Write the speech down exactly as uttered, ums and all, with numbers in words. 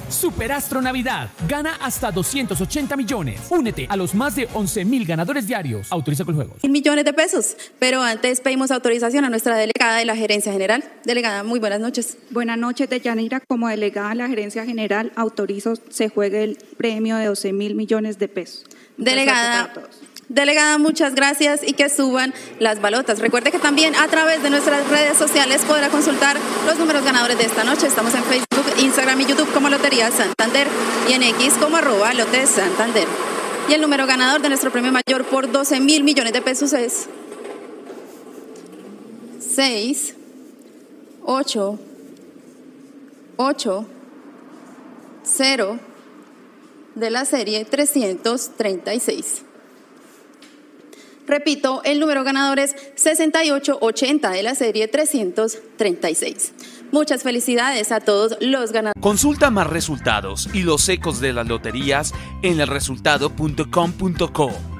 Superastro Navidad. Gana hasta doscientos ochenta millones. Únete a los más de once mil ganadores diarios. Autoriza con juegos. Mil millones de pesos. Pero antes pedimos autorización a nuestra delegada de la Gerencia General. Delegada, muy buenas noches. Buenas noches, Deyanira. Como delegada de la Gerencia General, autorizo se juegue el premio de doce mil millones de pesos. Delegada. Delegada, muchas gracias y que suban las balotas. Recuerde que también a través de nuestras redes sociales podrá consultar los números ganadores de esta noche. Estamos en Facebook, Instagram y YouTube como Lotería Santander y en X como arroba Lotes Santander. Y el número ganador de nuestro premio mayor por doce mil millones de pesos es seis, ocho, ocho, cero de la serie trescientos treinta y seis. Repito, el número ganador es sesenta y ocho ochenta de la serie trescientos treinta y seis. Muchas felicidades a todos los ganadores. Consulta más resultados y los ecos de las loterías en el resultado punto com punto co.